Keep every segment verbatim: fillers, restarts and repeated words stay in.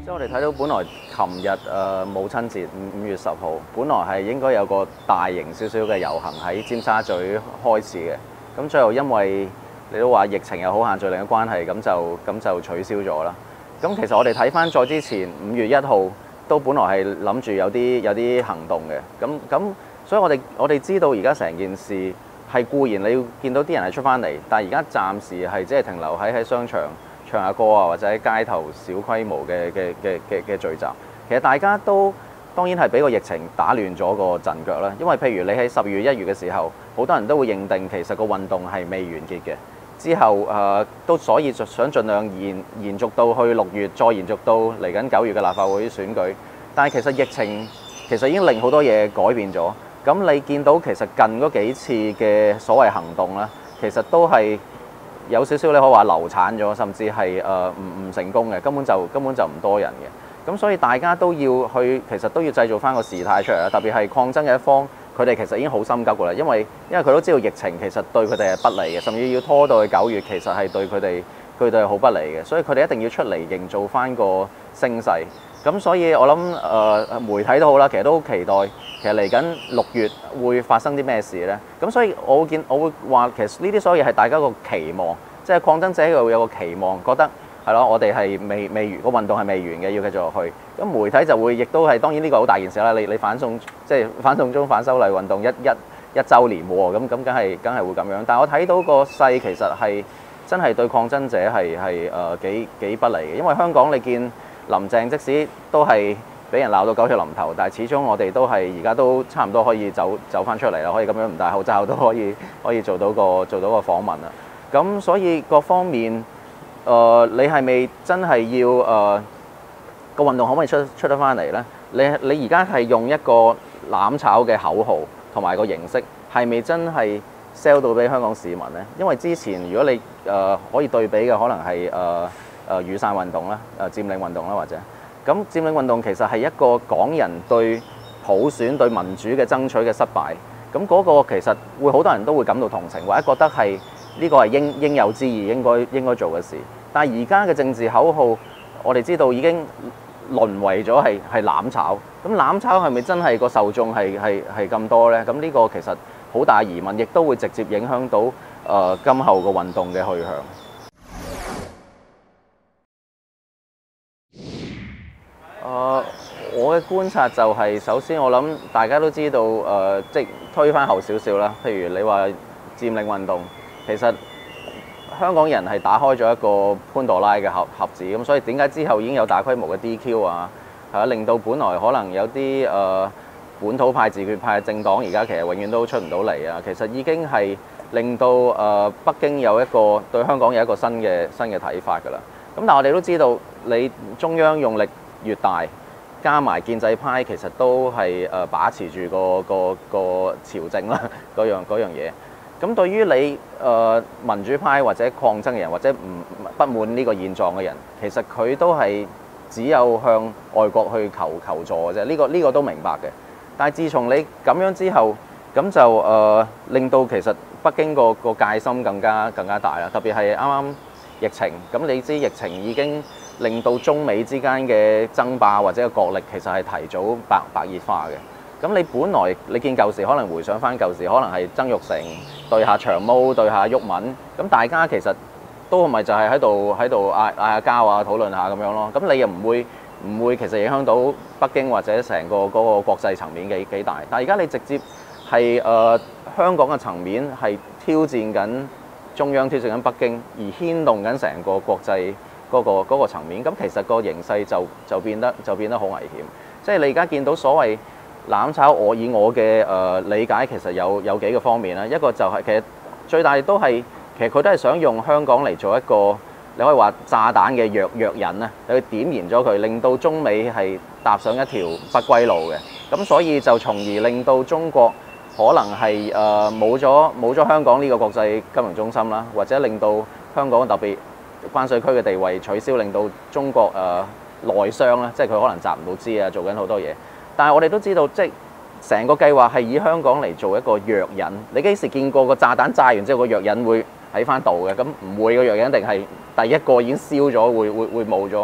即係我哋睇到，本來琴日誒母親節五五月十號，本來係應該有個大型少少嘅遊行喺尖沙咀開始嘅。咁最後因為你都話疫情又好限聚令嘅關係，咁就咁就取消咗啦。咁其實我哋睇翻再之前五月一號，都本來係諗住有啲有啲行動嘅。咁咁，所以我哋我哋知道而家成件事係固然你要見到啲人係出翻嚟，但係而家暫時係只係停留喺喺商場唱下歌啊，或者喺街頭小規模嘅嘅嘅嘅嘅聚集。其實大家都當然係俾個疫情打亂咗個陣腳啦。因為譬如你喺十月一月嘅時候，好多人都會認定其實個運動係未完結嘅。之後誒、呃、都所以就想盡量延延續到去六月，再延續到嚟緊九月嘅立法會選舉。但係其實疫情其實已經令好多嘢改變咗。咁你見到其實近嗰幾次嘅所謂行動啦，其實都係有少少你可以話流產咗，甚至係誒唔唔成功嘅，根本就根本就唔多人嘅。咁所以大家都要去，其實都要製造翻個事態出嚟啦。特別係抗爭嘅一方，佢哋其實已經好心急㗎啦，因為因為佢都知道疫情其實對佢哋係不利嘅，甚至要拖到去九月，其實係對佢哋佢哋係好不利嘅。所以佢哋一定要出嚟營造翻個聲勢。咁所以我諗誒、呃、媒體都好啦，其實都好期待，其實嚟緊六月會發生啲咩事呢？咁所以我會見我會話，其實呢啲所有嘢係大家個期望，即係抗爭者又有個期望，覺得係咯，我哋係未未完個運動係未完嘅，要繼續落去。咁媒體就會亦都係當然呢個好大件事啦。你你反送即係反送中反修例運動一一一週年喎，咁咁梗係梗係會咁樣。但係我睇到個勢其實係真係對抗爭者係係誒幾幾不利嘅，因為香港你見林鄭即使都係俾人鬧到狗血淋頭，但係始終我哋都係而家都差唔多可以走走翻出嚟啦，可以咁樣唔戴口罩都可以可以做到個做到個訪問啦。咁所以各方面誒、呃，你係咪真係要誒個、呃、運動可唔可以出出得翻嚟呢？你你而家係用一個攬炒嘅口號同埋個形式，係咪真係 sell 到俾香港市民呢？因為之前如果你誒、呃、可以對比嘅，可能係誒。呃誒雨傘運動啦，誒佔領運動啦，或者咁佔領運動其實係一個港人對普選對民主嘅爭取嘅失敗。咁嗰個其實會好多人都會感到同情，或者覺得係呢個係應應有之義，應該應該做嘅事。但係而家嘅政治口號，我哋知道已經淪為咗係係攬炒。咁攬炒係咪真係個受眾係係係咁多呢？咁呢個其實好大疑問，亦都會直接影響到誒、呃、今後個運動嘅去向。誒、呃，我嘅觀察就係、是，首先我諗大家都知道，誒、呃，即係推返後少少啦。譬如你話佔領運動，其實香港人係打開咗一個潘多拉嘅盒盒子，咁所以點解之後已經有大規模嘅 D Q 啊？係啊，令到本來可能有啲誒、呃、本土派、自決派嘅政黨，而家其實永遠都出唔到嚟啊。其實已經係令到誒、呃、北京有一個對香港有一個新嘅新嘅睇法㗎啦。咁但係我哋都知道，你中央用力越大，加埋建制派其實都係誒把持住個個個朝政啦，嗰樣嗰樣嘢。咁對於你誒、呃、民主派或者抗爭嘅人，或者唔不滿呢個現狀嘅人，其實佢都係只有向外國去求求助嘅啫。呢、這個呢、這個都明白嘅。但係自從你咁樣之後，咁就誒、呃、令到其實北京個個戒心更加更加大啦。特別係啱啱疫情，咁你知疫情已經令到中美之間嘅爭霸或者個角力其實係提早白白熱化嘅。咁你本來你見舊時可能回想翻舊時，可能係曾鈺成對下長毛對下毓民，咁大家其實都咪就係喺度喺度嗌嗌下交啊，討論下咁樣咯。咁你又唔會唔會其實影響到北京或者成個嗰個國際層面幾幾大？但係而家你直接係誒、呃、香港嘅層面係挑戰緊中央，挑戰緊北京，而牽動緊成個國際嗰、嗰個嗰、嗰個層面，咁其實個形勢就就變得就變得好危險。即係你而家見到所謂攬炒，我以我嘅誒、呃、理解，其實有有幾個方面啦。一個就係、是、其實最大都係其實佢都係想用香港嚟做一個你可以話炸彈嘅藥藥引啊，去點燃咗佢，令到中美係踏上一條不歸路嘅。咁所以就從而令到中國可能係誒冇咗冇咗香港呢個國際金融中心啦，或者令到香港特別關稅區嘅地位取消，令到中國誒、呃、內傷啦，即係佢可能集唔到資啊，做緊好多嘢。但係我哋都知道，即係成個計劃係以香港嚟做一個藥引。你幾時見過個炸彈炸完之後個藥引會喺翻度嘅？咁唔會，個藥引一定係第一個已經燒咗，會會會冇咗。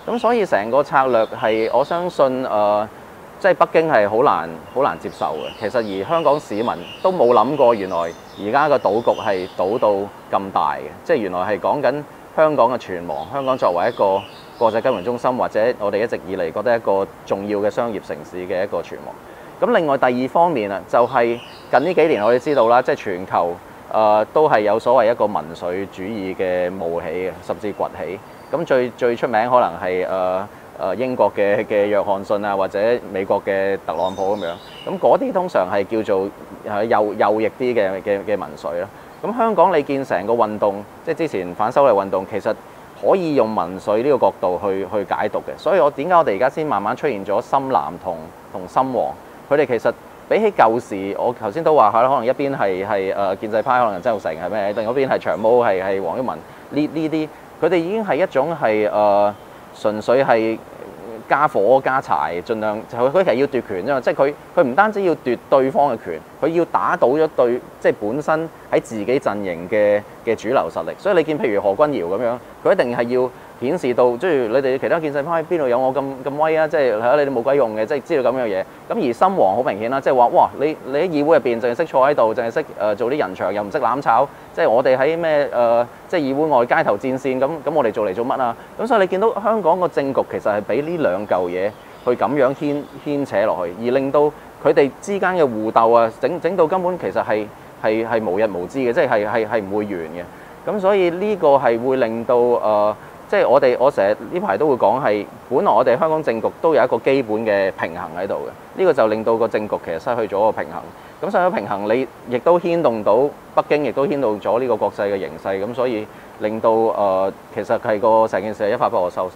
咁所以成個策略係我相信誒。呃即係北京係好難好難接受嘅，其實而香港市民都冇諗過，原來而家個賭局係賭到咁大嘅，即係原來係講緊香港嘅存亡。香港作為一個國際金融中心，或者我哋一直以嚟覺得一個重要嘅商業城市嘅一個存亡。咁另外第二方面啊，就係近呢幾年我哋知道啦，即係全球誒、呃、都係有所謂一個民粹主義嘅冒起嘅，甚至崛起。咁最最出名可能係誒。呃誒英國嘅嘅約翰遜啊，或者美國嘅特朗普咁樣，咁嗰啲通常係叫做係右右翼啲嘅嘅嘅民粹啦。咁香港你見成個運動，即係之前反修例運動，其實可以用民粹呢個角度去去解讀嘅。所以我點解我哋而家先慢慢出現咗深藍同同深黃？佢哋其實比起舊時，我頭先都話下啦，可能一邊係係誒建制派，可能曾鈺成係咩？另一邊係長毛係係黃毓民呢呢啲，佢哋已經係一種係誒。呃純粹係加火加柴，盡量就佢其實要奪權啫嘛，即係佢佢唔單止要奪對方嘅權，佢要打倒咗對即係本身喺自己陣營嘅嘅主流實力。所以你見譬如何君堯咁樣，佢一定係要顯示到，即係你哋其他建制派邊度有我咁咁威啊？即係係啊，你哋冇鬼用嘅，即係知道咁樣嘢。咁而深黃好明顯啦，即係話哇，你你喺議會入邊淨係識坐喺度，淨係識誒做啲人牆，又唔識攬炒。即係我哋喺咩誒，即係議會外街頭戰線咁咁，我哋做嚟做乜啊？咁所以你見到香港個政局其實係俾呢兩嚿嘢去咁樣牽牽扯落去，而令到佢哋之間嘅互鬥啊，整整到根本其實係係係無日無之嘅，即係係係係唔會完嘅。咁所以呢個係會令到誒。呃即係我哋，我成日呢排都會講係，本來我哋香港政局都有一個基本嘅平衡喺度嘅，呢個就令到個政局其實失去咗個平衡。咁失去咗平衡，你亦都牽動到北京，亦都牽動咗呢個國際嘅形勢，咁所以令到誒、呃、其實係個成件事係一發不可收拾。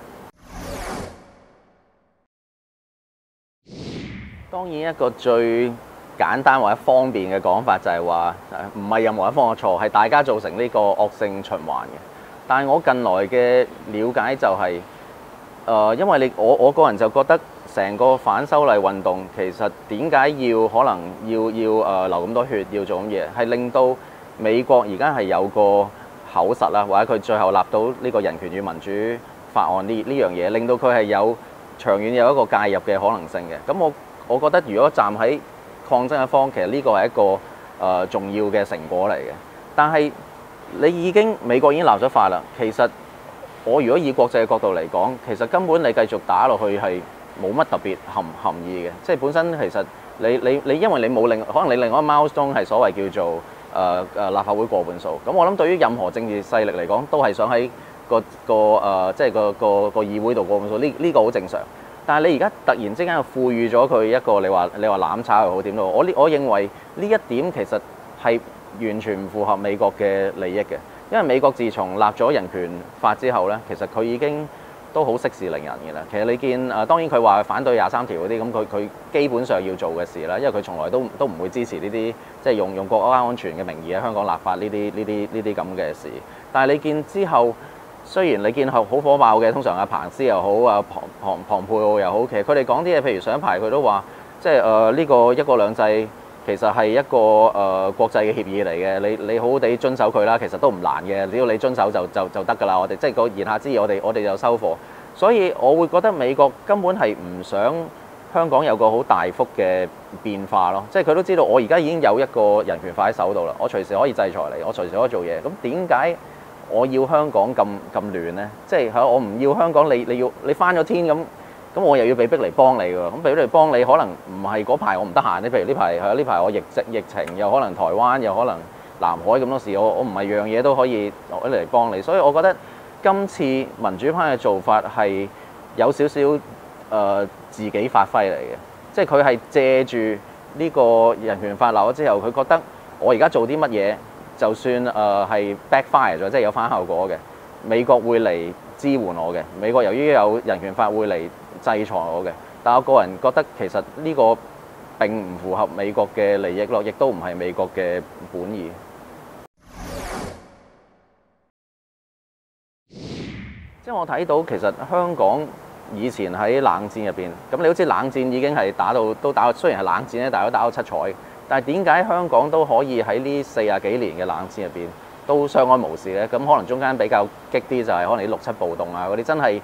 當然一個最簡單或者方便嘅講法就係話，唔係任何一方嘅錯，係大家造成呢個惡性循環嘅。但係我近來嘅了解就係、是，誒、呃，因為你我我個人就覺得成個反修例運動其實點解要可能要要誒、呃、流咁多血要做咁嘢，係令到美國而家係有個口實啦，或者佢最後立到呢個人權與民主法案呢呢樣嘢，令到佢係有長遠有一個介入嘅可能性嘅。咁我我覺得如果站喺抗爭一方，其實呢個係一個誒、呃、重要嘅成果嚟嘅，但係。你已經美國已經立咗法啦，其實我如果以國際嘅角度嚟講，其實根本你繼續打落去係冇乜特別含含義嘅，即係本身其實你你你因為你冇另可能你另外一個 milestone 係所謂叫做誒誒、呃、立法會過半數，咁我諗對於任何政治勢力嚟講，都係想喺個個誒即係個個個議會度過半數，呢呢個好正常。但係你而家突然之間又賦予咗佢一個你話你話攬炒又好點都好，我呢我認為呢一點其實係完全唔符合美國嘅利益嘅，因為美國自從立咗人權法之後咧，其實佢已經都好息事寧人嘅啦。其實你見誒、呃，當然佢話反對廿三條嗰啲，咁佢佢基本上要做嘅事啦，因為佢從來都都唔會支持呢啲即係用用國家安全嘅名義喺香港立法呢啲呢啲呢啲咁嘅事。但係你見之後，雖然你見好好火爆嘅，通常阿彭斯又好，阿龐龐龐佩奧又好，其實佢哋講啲嘢，譬如上一排佢都話，即係誒呢個一國兩制。其實係一個誒、呃、國際嘅協議嚟嘅，你你好好地遵守佢啦，其實都唔難嘅，只要你遵守就就就得㗎啦。我哋即係個言下之意，我哋我哋就收貨。所以我會覺得美國根本係唔想香港有個好大幅嘅變化咯。即係佢都知道我而家已經有一個人權法喺手度啦，我隨時可以制裁你，我隨時可以做嘢。咁點解我要香港咁咁亂呢？即係我唔要香港，你你要你翻咗天咁。咁我又要被逼嚟幫你㗎，咁被逼嚟幫你，可能唔係嗰排我唔得閒。你譬如呢排係啊，呢排我疫疫疫情，又可能台灣，又可能南海咁多事，我我唔係樣嘢都可以攞嚟幫你。所以我覺得今次民主派嘅做法係有少少誒、呃、自己發揮嚟嘅，即係佢係借住呢個人權法立咗之後，佢覺得我而家做啲乜嘢，就算誒係 backfire 咗，即係有反效果嘅，美國會嚟支援我嘅。美國由於有人權法會嚟制裁我嘅，但我個人覺得其實呢個並唔符合美國嘅利益咯，亦都唔係美國嘅本意。即係我睇到其實香港以前喺冷戰入邊，咁你好似冷戰已經係打到都打到，雖然係冷戰咧，但係都打到七彩。但係點解香港都可以喺呢四十幾年嘅冷戰入邊都相安無事咧？咁可能中間比較激啲就係可能啲六七暴動啊嗰啲，真係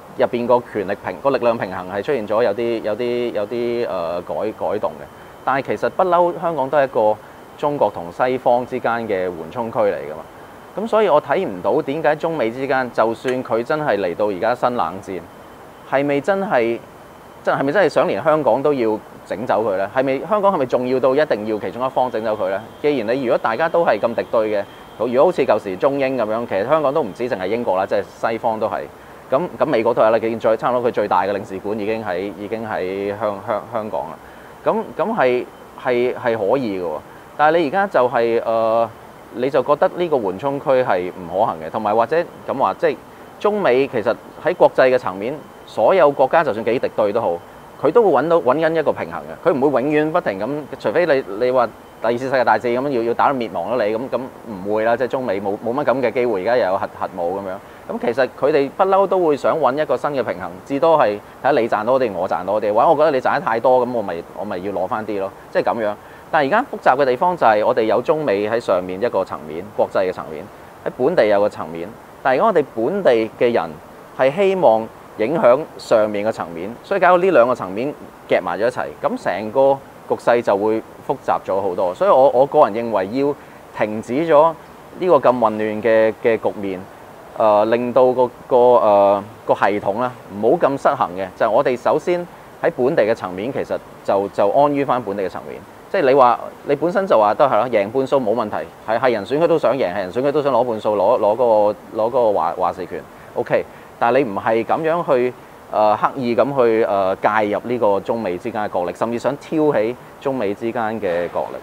入邊個權力平個力量平衡係出現咗有啲有啲有啲誒、呃、改改動嘅。但係其實不嬲香港都係一個中國同西方之間嘅緩衝區嚟㗎嘛。咁所以我睇唔到點解中美之間，就算佢真係嚟到而家新冷戰，係咪真係真係咪真係想連香港都要整走佢呢？係咪香港係咪重要到一定要其中一方整走佢呢？既然你如果大家都係咁敵對嘅，如果好似舊時中英咁樣，其實香港都唔止淨係英國啦，即係西方都係。咁咁美國都係啦，見再差唔多佢最大嘅領事館已經喺已經喺香香香港啦。咁咁係係係可以嘅喎，但係你而家就係、是、誒、呃，你就覺得呢個緩衝區係唔可行嘅，同埋或者咁話，即係中美其實喺國際嘅層面，所有國家就算幾敵對都好，佢都會揾到揾緊一個平衡嘅，佢唔會永遠不停咁，除非你你話第二次世界大戰咁樣要要打到滅亡咗你，咁咁唔會啦，即係中美冇冇乜咁嘅機會，而家又有核核武咁樣。咁其實佢哋不嬲都會想揾一個新嘅平衡，至多係睇下你賺多啲定我賺多啲，或者我覺得你賺得太多，咁我咪我咪要攞翻啲咯，即係咁樣。但係而家複雜嘅地方就係我哋有中美喺上面一個層面，國際嘅層面，喺本地有個層面。但係如果我哋本地嘅人係希望影響上面嘅層面，所以搞到呢兩個層面夾埋咗一齊，咁成個局勢就會複雜咗好多。所以我我個人認為要停止咗呢個咁混亂嘅嘅局面。誒、呃、令到、個個誒、呃、個系統咧唔好咁失衡嘅，就係、是、我哋首先喺本地嘅層面，其實就就安於翻本地嘅層面。即係你話你本身就話都係咯，贏半數冇問題，係係人選佢都想贏，係人選佢都想攞半數，攞攞嗰個攞嗰個話話事權。OK，但係你唔係咁樣去誒、呃、刻意咁去誒、呃、介入呢個中美之間嘅角力，甚至想挑起中美之間嘅角力。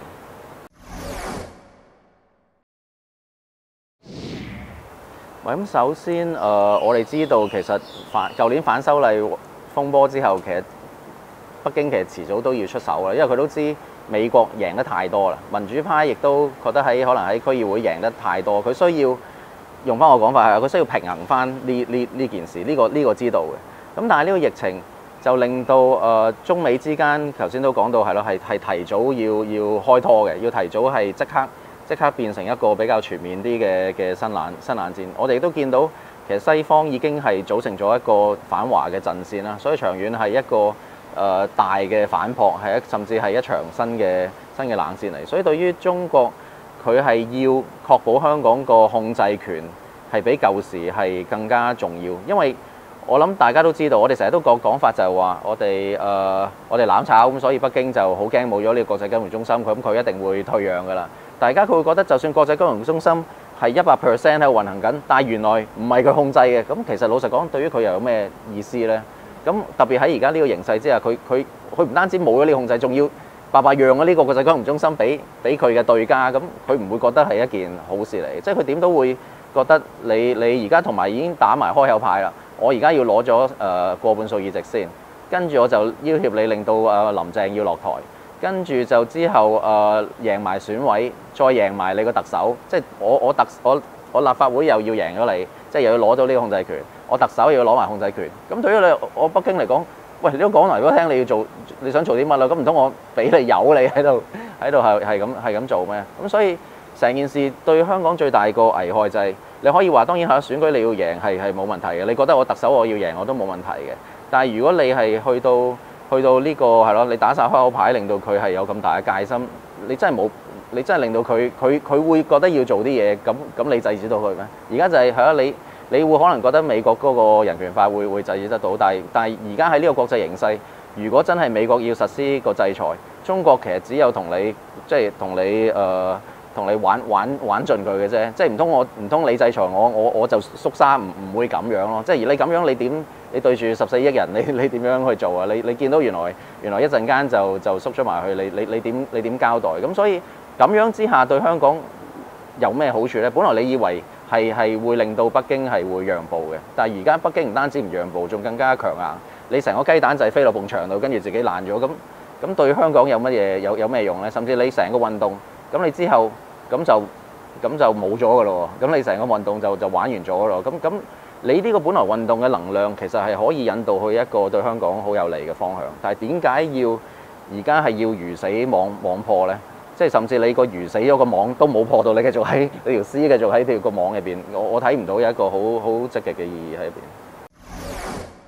咁首先，誒、呃、我哋知道其實反舊年反修例風波之後，其實北京其實遲早都要出手啦，因為佢都知美國贏得太多啦，民主派亦都覺得喺可能喺區議會贏得太多，佢需要用翻我講法係，佢需要平衡翻呢呢呢件事，呢、呢個呢、呢個知道嘅。咁但係呢個疫情就令到誒、呃、中美之間，頭先都講到係咯，係係提早要要開拖嘅，要提早係即刻。即刻變成一個比較全面啲嘅嘅新冷新冷戰。我哋都見到其實西方已經係組成咗一個反華嘅陣線啦，所以長遠係一個誒、呃、大嘅反撲，係一甚至係一場新嘅新嘅冷戰嚟。所以對於中國，佢係要確保香港個控制權係比舊時係更加重要，因為我諗大家都知道，我哋成日都講講法就係話我哋誒、呃、我哋攬炒咁，所以北京就好驚冇咗呢個國際金融中心，佢咁佢一定會退讓㗎啦。大家佢會覺得，就算國際金融中心係一百 percent 喺度運行緊，但係原來唔係佢控制嘅。咁其實老實講，對於佢又有咩意思呢？咁特別喺而家呢個形勢之下，佢佢佢唔單止冇咗呢個控制，仲要白白讓咗呢個國際金融中心俾俾佢嘅對家，咁佢唔會覺得係一件好事嚟。即係佢點都會覺得你你而家同埋已經打埋開口牌啦，我而家要攞咗誒過半數議席先，跟住我就要挾你，令到誒林鄭要落台。跟住就之後誒、呃、贏埋選委，再贏埋你個特首，即係我我特我我立法會又要贏咗你，即係又要攞到呢個控制權，我特首又要攞埋控制權。咁對於你我北京嚟講，喂，你都講嚟俾我聽，你要做你想做啲乜啦？咁唔通我俾你有你喺度喺度係係咁係咁做咩？咁所以成件事對香港最大個危害就係、是、你可以話當然係選舉你要贏係係冇問題嘅，你覺得我特首我要贏我都冇問題嘅。但係如果你係去到去到呢個係咯，你打晒開口牌，令到佢係有咁大嘅戒心，你真係冇，你真係令到佢佢佢會覺得要做啲嘢，咁咁你制止到佢咩？而家就係係咯，你你會可能覺得美國嗰個人權法會會制止得到，但係但係而家喺呢個國際形勢，如果真係美國要實施個制裁，中國其實只有同你即係同你誒同你玩玩玩盡佢嘅啫，即係唔通我唔通你制裁我，我我就縮沙，唔唔會咁樣咯。即係而你咁樣，你點？你對住十四億人，你你點樣去做啊？你你見到原來原來一陣間就就縮咗埋去，你你你點你點交代？咁所以咁樣之下對香港有咩好處呢？本來你以為係係會令到北京係會讓步嘅，但係而家北京唔單止唔讓步，仲更加強硬。你成個雞蛋仔飛落埲牆度，跟住自己爛咗，咁咁對香港有乜嘢有有咩用呢？甚至你成個運動，咁你之後咁就咁就冇咗㗎咯喎，咁你成個運動就就玩完咗咯，咁咁。你呢個本來運動嘅能量其實係可以引導去一個對香港好有利嘅方向，但係點解要而家係要魚死網網破呢？即係甚至你個魚死咗個網都冇破到，你繼續喺你條絲繼續喺條個網入邊，我我睇唔到有一個好好積極嘅意義喺入邊。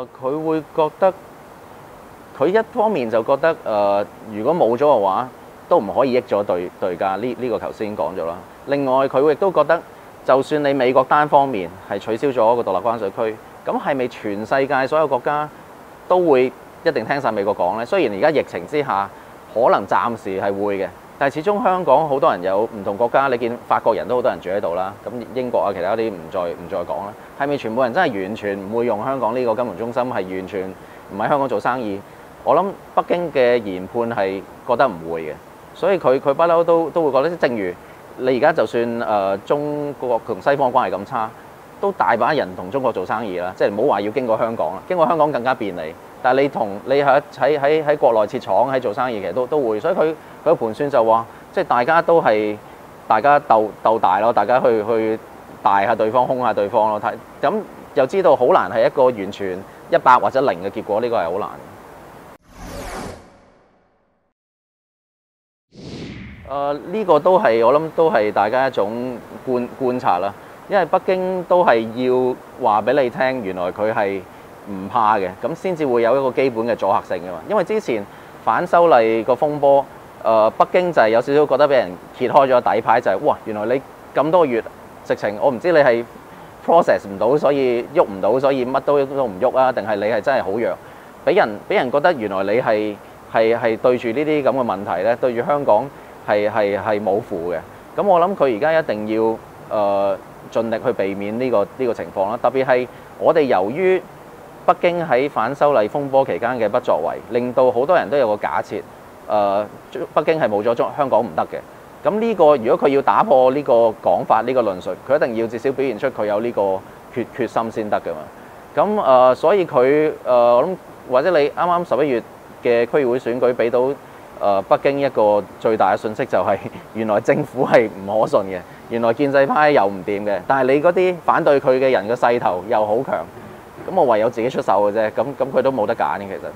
誒，佢會覺得佢一方面就覺得誒、呃，如果冇咗嘅話，都唔可以益咗對對家。呢、呢、呢個頭先講咗啦。另外佢亦都覺得，就算你美國單方面係取消咗個獨立關稅區，咁係咪全世界所有國家都會一定聽晒美國講呢？雖然而家疫情之下，可能暫時係會嘅，但係始終香港好多人有唔同國家，你見法國人都好多人住喺度啦，咁英國啊其他啲唔再唔再講啦。係咪全部人真係完全唔會用香港呢個金融中心，係完全唔喺香港做生意？我諗北京嘅研判係覺得唔會嘅，所以佢佢不嬲都都會覺得，正如你而家就算誒、呃、中國同西方關係咁差，都大把人同中國做生意啦，即係唔好話要經過香港啦，經過香港更加便利。但係你同你喺喺喺喺國內設廠喺做生意，其實都都會，所以佢佢個盤算就話，即係大家都係大家鬥鬥大咯，大家去去大下對方，兇下對方咯。睇咁又知道好難係一個完全一百或者零嘅結果，呢個係好難。誒、呃、呢、呢個都係我諗都係大家一種觀觀察啦，因為北京都係要話俾你聽，原來佢係唔怕嘅，咁先至會有一個基本嘅阻嚇性㗎嘛。因為之前反修例個風波，誒、呃、北京就係有少少覺得俾人揭開咗底牌，就係、是、哇，原來你咁多月直情，我唔知你係 process 唔到，所以喐唔到，所以乜都都唔喐啊，定係你係真係好弱，俾人俾人覺得原來你係係係對住呢啲咁嘅問題咧，對住香港係係係冇符嘅。咁我諗佢而家一定要誒、呃、盡力去避免呢、這個呢、這個情況啦。特別係我哋由於北京喺反修例風波期間嘅不作為，令到好多人都有個假設，誒、呃、北京係冇咗中香港唔得嘅。咁呢個如果佢要打破呢個講法、呢、這個論述，佢一定要至少表現出佢有呢個決決心先得㗎嘛。咁誒、呃，所以佢誒、呃、我諗，或者你啱啱十一月嘅區議會選舉俾到誒、呃、北京一個最大嘅訊息，就係原來政府係唔可信嘅，原來建制派又唔掂嘅，但係你嗰啲反對佢嘅人嘅勢頭又好強。咁我唯有自己出手嘅啫，咁咁佢都冇得揀嘅其實。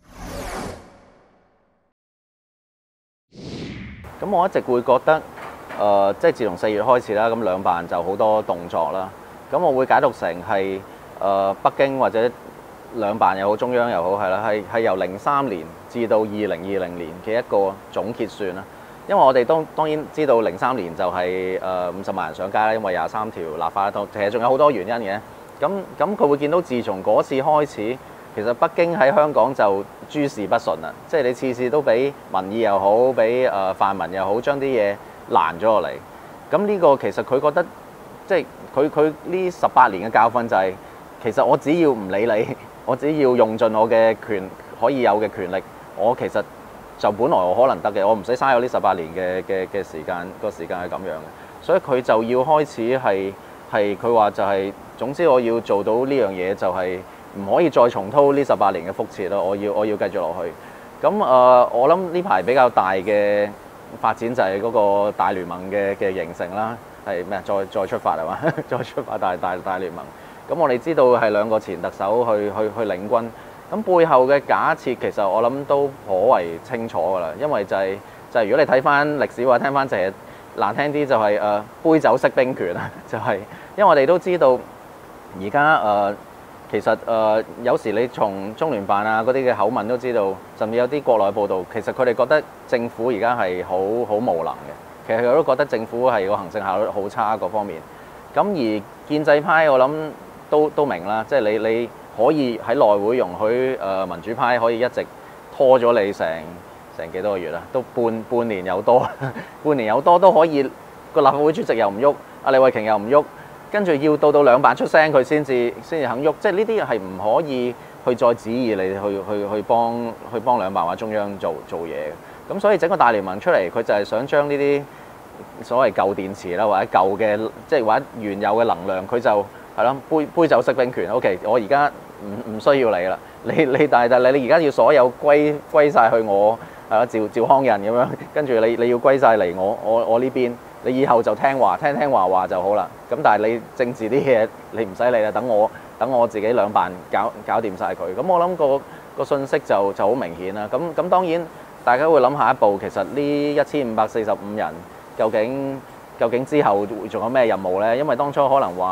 咁我一直會覺得，誒、呃，即係自從四月開始啦，咁兩辦就好多動作啦。咁我會解讀成係誒、呃、北京或者兩辦又好，中央又好，係啦，係係由零三年至到二零二零年嘅一個總結算啦。因為我哋都當然知道零三年就係誒五十萬人上街啦，因為廿三條立法，其實仲有好多原因嘅。咁咁佢會見到，自從嗰次開始，其實北京喺香港就諸事不順啦。即係你次次都俾民意又好，俾誒泛民又好，將啲嘢攔咗落嚟。咁呢個其實佢覺得，即係佢佢呢十八年嘅教訓就係、是，其實我只要唔理你，我只要用盡我嘅權可以有嘅權力，我其實就本來我可能得嘅，我唔使嘥咗呢十八年嘅嘅嘅時間，個時間係咁樣嘅。所以佢就要開始係係佢話就係、是。總之我要做到呢樣嘢，就係唔可以再重蹈呢十八年嘅覆轍咯。我要我要繼續落去。咁誒、呃，我諗呢排比較大嘅發展就係嗰個大聯盟嘅嘅形成啦。係咩？再再出發係嘛？再出發大大大聯盟。咁我哋知道係兩個前特首去去去領軍。咁背後嘅假設其實我諗都頗為清楚㗎啦。因為就係、是、就係、是、如果你睇翻歷史或者聽翻，就係難聽啲就係、是、誒、呃、杯酒釋兵權啊。就係、是、因為我哋都知道。而家誒其實誒、呃、有時你從中聯辦啊嗰啲嘅口吻都知道，甚至有啲國內報道，其實佢哋覺得政府而家係好好無能嘅。其實佢都覺得政府係個行政效率好差各方面。咁而建制派我諗都都明啦，即係你你可以喺內會容許誒、呃、民主派可以一直拖咗你成成幾多個月啦，都半半年有多，半年有多都可以，個立法會主席又唔喐，阿李慧瓊又唔喐。跟住要到到兩辦出聲，佢先至先至肯喐，即係呢啲係唔可以去再指意你去去去幫去幫兩辦或中央做做嘢嘅。咁所以整個大聯盟出嚟，佢就係想將呢啲所謂舊電池啦，或者舊嘅即係或者原有嘅能量，佢就係咯杯杯酒釋兵權。O.K. 我而家唔唔需要你啦，你你但係但係你而家要所有歸歸曬去我係咯趙趙匡胤咁樣，跟住你你要歸晒嚟我我我呢邊。你以後就聽話，聽聽話話就好啦。咁但係你政治啲嘢，你唔使理啦。等我等我自己兩辦搞搞掂晒佢。咁我諗個個信息就就好明顯啦。咁咁當然大家會諗下一步，其實呢一千五百四十五人究竟究竟之後仲有咩任務呢？因為當初可能話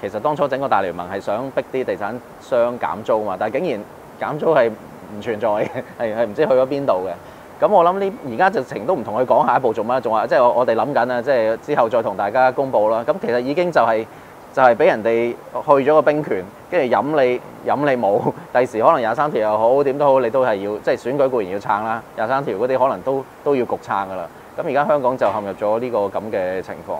其實當初整個大聯盟係想逼啲地產商減租嘛，但係竟然減租係唔存在嘅，係係唔知去咗邊度嘅。咁我諗呢而家直情都唔同佢講下一步做乜，仲話即係我我哋諗緊啊，即係之後再同大家公佈啦。咁其實已經就係就係俾人哋去咗個兵權，跟住飲你飲你冇，第時可能廿三條又好點都好，你都係要即係選舉固然要撐啦，廿三條嗰啲可能都都要焗撐噶啦。咁而家香港就陷入咗呢個咁嘅情況。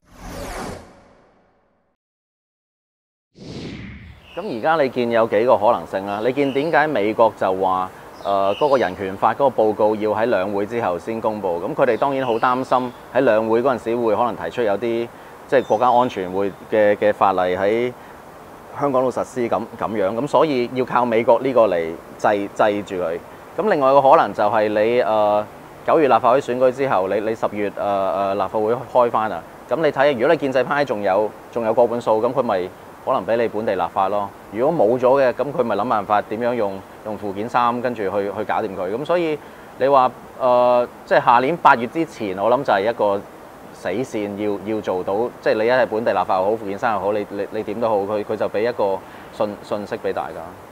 咁而家你見有幾個可能性啦？你見點解美國就話誒嗰個人權法嗰個報告要喺兩會之後先公佈？咁佢哋當然好擔心喺兩會嗰陣時會可能提出有啲即係國家安全會嘅嘅法例喺香港度實施咁咁樣，咁所以要靠美國呢個嚟制制住佢。咁另外一個可能就係你誒九月立法會選舉之後，你你十月誒誒、呃、立法會開翻啊。咁你睇下，如果你建制派仲有仲有過半數，咁佢咪可能俾你本地立法咯。如果冇咗嘅，咁佢咪諗辦法點樣用用附件三跟住去去搞掂佢。咁所以你話誒即係下年八月之前，我諗就係一個死線要要做到，即係你一係本地立法又好，附件三又好，你你你點都好，佢佢就俾一個信信息俾大家。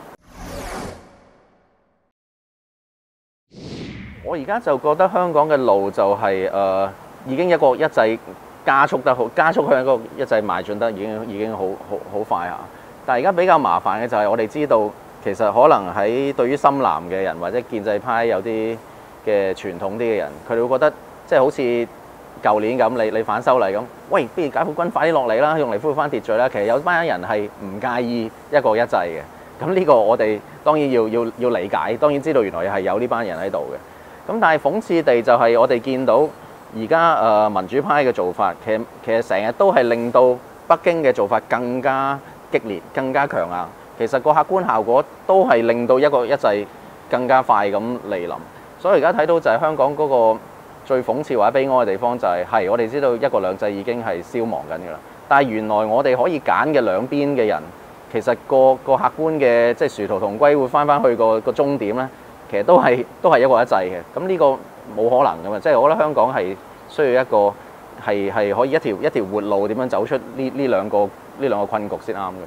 我而家就覺得香港嘅路就係、是、誒、呃、已經一個一制加速得好，加速向一個一制邁進得已經已經好好好快下。但係而家比較麻煩嘅就係我哋知道，其實可能喺對於深藍嘅人或者建制派有啲嘅傳統啲嘅人，佢哋會覺得即係好似舊年咁，你你反修例咁，喂，不如解放軍快啲落嚟啦，用嚟恢復翻秩序啦。其實有班人係唔介意一國一制嘅。咁呢個我哋當然要要要理解，當然知道原來係有呢班人喺度嘅。咁但係諷刺地就係我哋見到而家誒民主派嘅做法，其實其實成日都係令到北京嘅做法更加激烈、更加強硬。其實個客觀效果都係令到一國一制更加快咁嚟臨。所以而家睇到就係香港嗰個最諷刺或者悲哀嘅地方就係、是，係我哋知道一國兩制已經係消亡緊㗎啦。但係原來我哋可以揀嘅兩邊嘅人，其實個個客觀嘅即係殊途同歸會翻翻去個個終點咧。其實都係都係一國一制嘅，咁呢個冇可能㗎嘛。即係我覺得香港係需要一個係係可以一條一條活路點樣走出呢呢兩個呢兩個困局先啱嘅。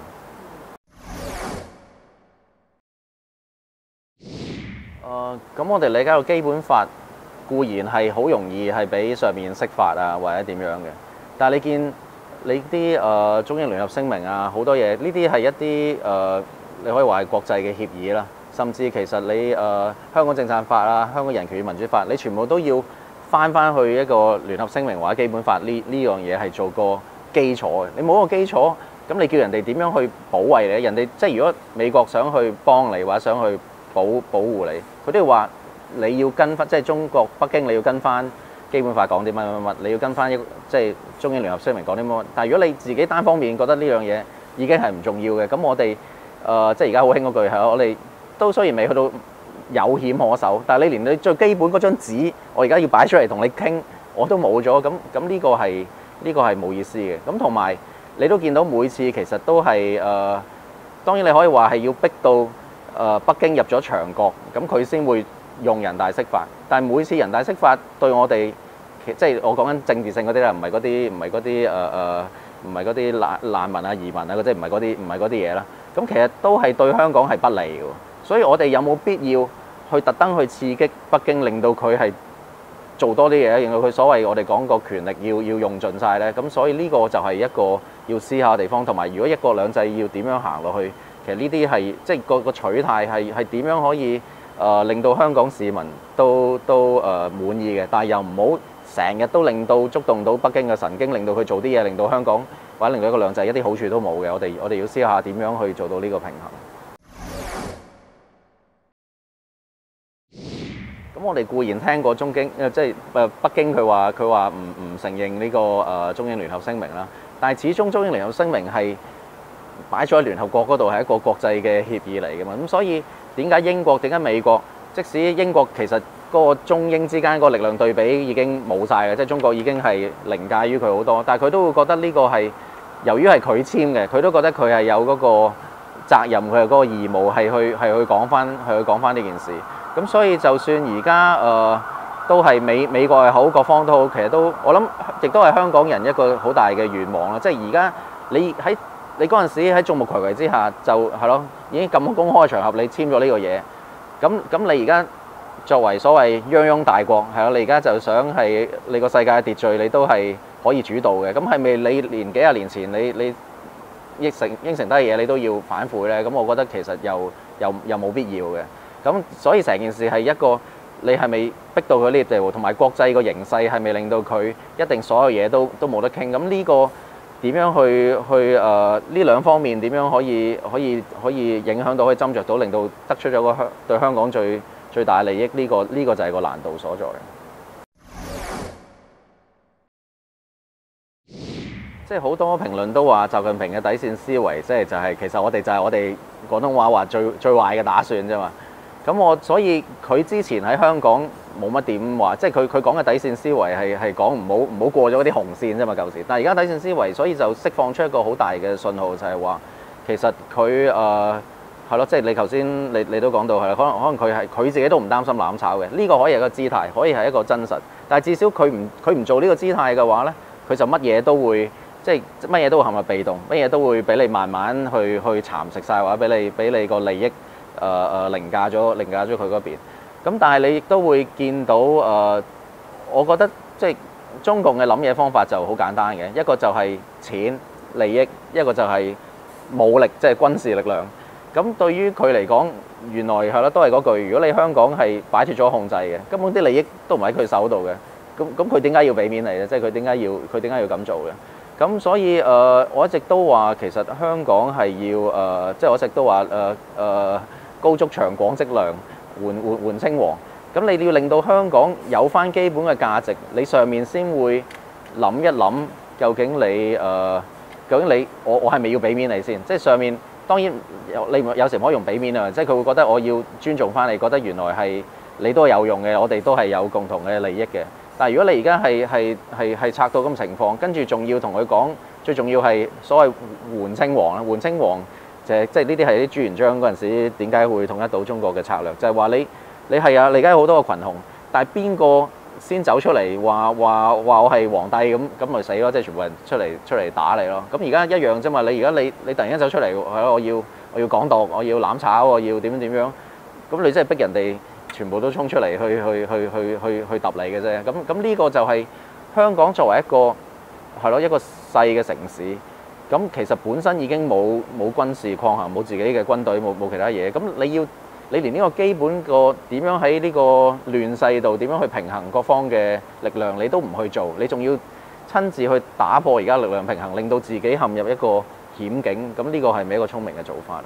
誒、呃，咁我哋理解到基本法固然係好容易係俾上面釋法啊，或者點樣嘅，但係你見你啲誒、呃、中英聯合聲明啊，好多嘢呢啲係一啲誒、呃、你可以話係國際嘅協議啦。甚至其實你誒、呃、香港政策法啦、香港人權與民主法，你全部都要翻翻去一個聯合聲明或者基本法呢呢樣嘢係做個基礎嘅。你冇個基礎，咁你叫人哋點樣去保衞你？人哋即係如果美國想去幫你或者想去保保護你，佢都要話你要跟翻，即係中國北京你要跟翻基本法講啲乜乜乜，你要跟翻一即係中英聯合聲明講啲乜乜。但係如果你自己單方面覺得呢樣嘢已經係唔重要嘅，咁我哋誒、呃、即係而家好興嗰句係我哋。都雖然未去到有險可守，但係你連你最基本嗰張紙，我而家要擺出嚟同你傾，我都冇咗，咁咁呢個係呢個係冇意思嘅。咁同埋你都見到每次其實都係誒、呃，當然你可以話係要逼到誒、呃、北京入咗牆角，咁佢先會用人大釋法。但係每次人大釋法對我哋，即係我講緊政治性嗰啲啦，唔係嗰啲唔係嗰啲誒誒，唔係嗰啲難難民啊、移民啊嗰啲，唔係嗰啲唔係嗰啲嘢啦。咁其實都係對香港係不利嘅。所以我哋有冇必要去特登去刺激北京，令到佢係做多啲嘢，令到佢所謂我哋講個權力要要用盡晒呢？咁所以呢個就係一個要思考嘅地方。同埋如果一國兩制要點樣行落去，其實呢啲係即係個個取態係係點樣可以誒、呃、令到香港市民都都誒、呃、滿意嘅，但係又唔好成日都令到觸動到北京嘅神經，令到佢做啲嘢，令到香港或者令到一國兩制一啲好處都冇嘅。我哋我哋要思考下點樣去做到呢個平衡。咁我哋固然聽過中京，即係誒北京佢話佢話唔唔承認呢個誒中英聯合聲明啦，但係始終中英聯合聲明係擺咗喺聯合國嗰度係一個國際嘅協議嚟㗎嘛，咁所以點解英國點解美國，即使英國其實嗰個中英之間嗰個力量對比已經冇晒嘅，即係中國已經係凌駕於佢好多，但係佢都會覺得呢個係由於係佢簽嘅，佢都覺得佢係有嗰個責任，佢係嗰個義務係去係去講翻係去講翻呢件事。咁所以就算而家誒都係美美國又好，各方都好，其實都我諗亦都係香港人一個好大嘅願望啦。即係而家你喺你嗰陣時喺眾目睽睽之下就係咯，已經咁公開場合你簽咗呢個嘢，咁咁你而家作為所謂泱泱大國係咯，你而家就想係你個世界嘅秩序你都係可以主導嘅，咁係咪你連幾廿年前你你應承應承低嘅嘢你都要反悔咧？咁我覺得其實又又又冇必要嘅。咁所以成件事係一個你係咪逼到佢呢個地步，同埋國際個形勢係咪令到佢一定所有嘢都都冇得傾？咁呢個點樣去去誒呢兩方面點樣可以可以可以影響到，可以斟酌到，令到得出咗個香對香港最最大利益？呢個呢個就係個難度所在。即係好多評論都話習近平嘅底線思維，即係就係其實我哋就係我哋廣東話話最最壞嘅打算啫嘛。咁我所以佢之前喺香港冇乜點話，即係佢佢講嘅底線思維係係講唔好唔好過咗嗰啲紅線啫嘛舊時。但係而家底線思維，所以就釋放出一個好大嘅信號，就係話其實佢誒係咯，即係你頭先你你都講到係啦，可能可能佢係佢自己都唔擔心攬炒嘅，呢個可以係一個姿態，可以係一個真實。但係至少佢唔佢唔做呢個姿態嘅話咧，佢就乜嘢都會即係乜嘢都會陷入被動，乜嘢都會俾你慢慢去去蠶食晒，或者俾你俾你個利益。誒誒凌駕咗凌駕咗佢嗰邊，咁但係你亦都會見到誒、呃，我覺得即係中共嘅諗嘢方法就好簡單嘅，一個就係錢利益，一個就係武力，即係軍事力量。咁對於佢嚟講，原來係咯，都係嗰句，如果你香港係擺脫咗控制嘅，根本啲利益都唔喺佢手度嘅，咁咁佢點解要俾面你咧？即係佢點解要佢點解要咁做嘅？咁所以誒、呃，我一直都話其實香港係要誒、呃，即係我一直都話誒誒。呃呃高築長廣積糧，緩緩緩稱王。咁你要令到香港有返基本嘅價值，你上面先會諗一諗，究竟你誒、呃，究竟你我我係咪要俾面你先？即係上面當然你有時唔可以用俾面啊，即係佢會覺得我要尊重返你，覺得原來係你都有用嘅，我哋都係有共同嘅利益嘅。但係如果你而家係係係係拆到咁情況，跟住仲要同佢講，最重要係所謂緩稱王啦，緩稱王。即係呢啲係啲朱元璋嗰陣時點解會統一到中國嘅策略，就係話你你係啊，你而家有好多個群雄，但係邊個先走出嚟話話話我係皇帝咁咁咪死咯，即係全部人出嚟出嚟打你咯。咁而家一樣啫嘛，你而家你你突然間走出嚟係咯，我要我要港獨，我要攬炒，我要點樣點樣，咁你真係逼人哋全部都衝出嚟去去去去去去揼你嘅啫。咁咁呢個就係香港作為一個係咯一個細嘅城市。咁其實本身已經冇冇軍事抗衡，冇自己嘅軍隊，冇冇其他嘢。咁你要你連呢個基本個點樣喺呢個亂世度點樣去平衡各方嘅力量，你都唔去做，你仲要親自去打破而家力量平衡，令到自己陷入一個險境。咁呢個係咪一個聰明嘅做法？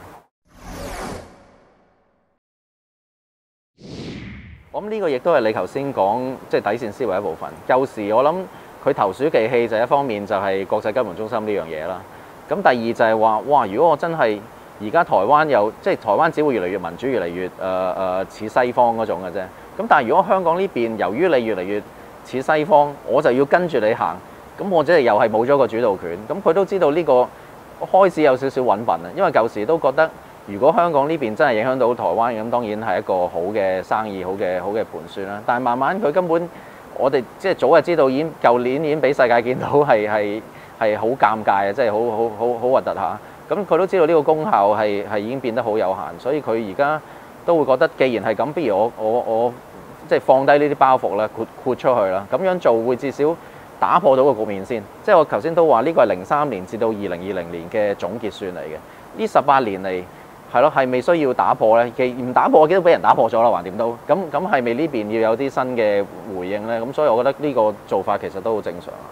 我諗呢個亦都係你頭先講即係底線思維一部分。舊時我諗。佢投鼠忌器就一方面就係國際金融中心呢樣嘢啦，咁第二就係話哇，如果我真係而家台灣有即係台灣只會越嚟越民主，越嚟越誒誒似西方嗰種嘅啫。咁但係如果香港呢邊由於你越嚟越似西方，我就要跟住你行，咁我即係又係冇咗個主導權。咁佢都知道呢個開始有少少揾笨啊，因為舊時都覺得如果香港呢邊真係影響到台灣，咁當然係一個好嘅生意，好嘅好嘅盤算啦。但係慢慢佢根本。我哋即係早就知道，已經舊年已經俾世界見到係係係好尷尬啊！即係好好好好核突嚇。咁佢都知道呢個功效係係已經變得好有限，所以佢而家都會覺得，既然係咁，不如我我我即係放低呢啲包袱啦，豁豁出去啦。咁樣做會至少打破到個局面先。即係我頭先都話呢個係零三年至到二零二零年嘅總結算嚟嘅。呢十八年嚟。係咯，係未需要打破咧？其唔打破，我記得俾人打破咗啦，橫掂都。咁咁係咪呢邊要有啲新嘅回應咧？咁所以我覺得呢個做法其實都好正常啊。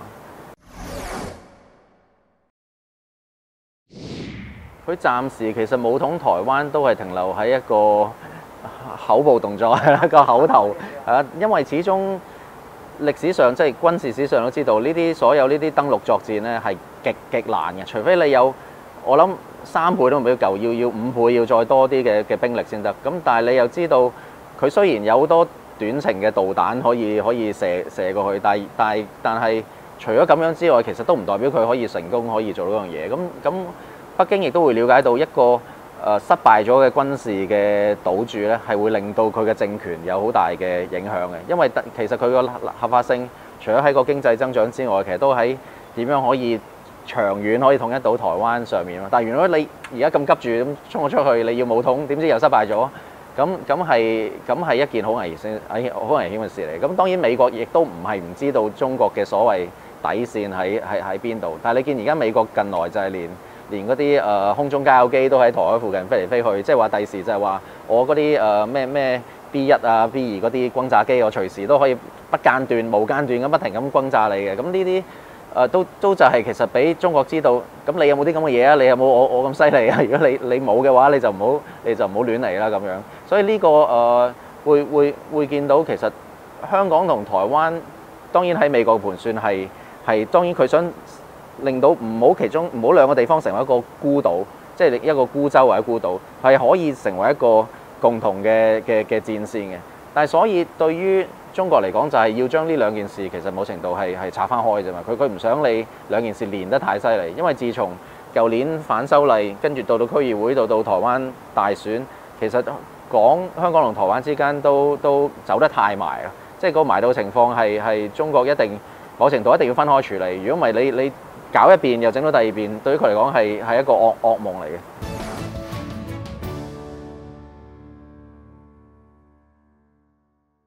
佢暫時其實武統台灣都係停留喺一個口部動作，係一個口頭啊。因為始終歷史上即係軍事史上都知道，呢啲所有呢啲登陸作戰咧係極極難嘅，除非你有我諗。三倍都唔比夠，要要五倍，要再多啲嘅嘅兵力先得。咁但係你又知道，佢雖然有好多短程嘅導彈可以可以射射過去，但係但係但係除咗咁樣之外，其實都唔代表佢可以成功可以做到嗰樣嘢。咁咁北京亦都會了解到一個誒、呃、失敗咗嘅軍事嘅賭注咧，係會令到佢嘅政權有好大嘅影響嘅。因為其實佢個合法性，除咗喺個經濟增長之外，其實都喺點樣可以長遠可以統一到台灣上面咯。但係如果你而家咁急住咁衝咗出去，你要武統，點知又失敗咗？咁咁係咁係一件好危險、好危險嘅事嚟。咁當然美國亦都唔係唔知道中國嘅所謂底線喺喺喺邊度。但係你見而家美國近來就係連連嗰啲誒空中加油機都喺台海附近飛嚟飛去，即係話第時就係話我嗰啲誒咩咩 B 一啊 B 二嗰啲轟炸機，我隨時都可以不間斷、無間斷咁不停咁轟炸你嘅。咁呢啲誒都都就係其實俾中國知道，咁你有冇啲咁嘅嘢啊？你有冇我我咁犀利啊？如果你你冇嘅話，你就唔好你就唔好亂嚟啦咁樣。所以呢、這個誒、呃、會會會見到其實香港同台灣當然喺美國盤算係係當然佢想令到唔好其中唔好兩個地方成為一個孤島，即係一個孤州或者孤島，係可以成為一個共同嘅嘅嘅戰線嘅。但係所以對於中國嚟講就係要將呢兩件事其實某程度係係拆翻開啫嘛，佢佢唔想你兩件事連得太犀利，因為自從舊年反修例，跟住到到區議會，到到台灣大選，其實講香港同台灣之間都都走得太埋啦，即係個埋到情況係係中國一定某程度一定要分開處理，如果唔係你你搞一邊又整到第二邊，對於佢嚟講係係一個噩噩夢嚟嘅。